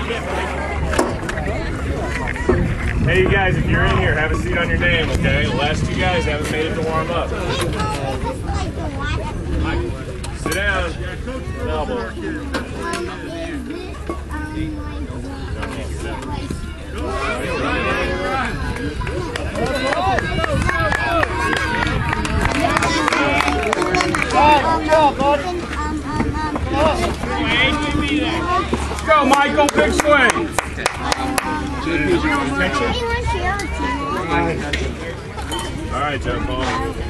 Hey, you guys, if you're in here, have a seat on your name, okay? The last two guys haven't made it to warm up. Sit down. Elbow. Let's go, Michael. Big swing. All right, John Paul.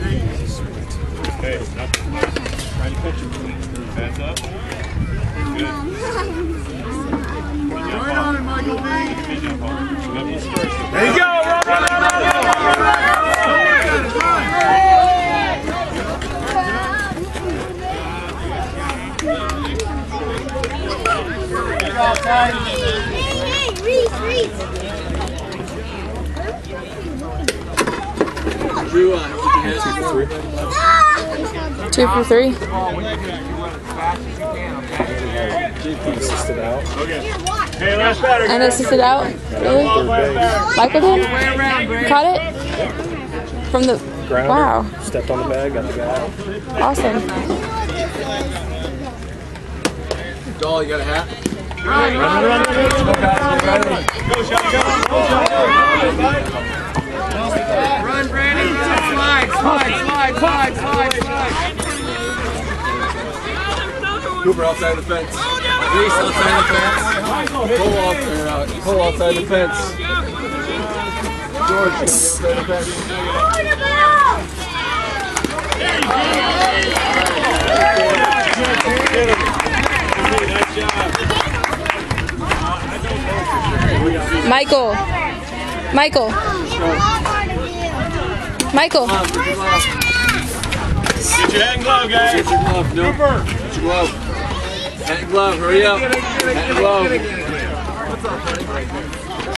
Hey, trying to catch him. Hands up. Good. Right on it, Michael B. Hey, John Paul. There you go. Run, run, run, run, run, run, run. Drew, 2 for 3. Assisted out. Okay. Hey, last batter. And assisted out. Really? Michael did? Caught it? From the Grounder. wow. Stepped on the bag, got the guy. Awesome. Doll, you got a hat? Run. Go, shotgun. Run, Brandon. Slide. Cooper outside the fence. Reese outside the fence. Cole outside the fence. George outside the fence. Michael. Get your hat and glove, guys. Get your glove, no. Get your glove. Hat and glove, hurry up. Hat and glove. What's up, buddy?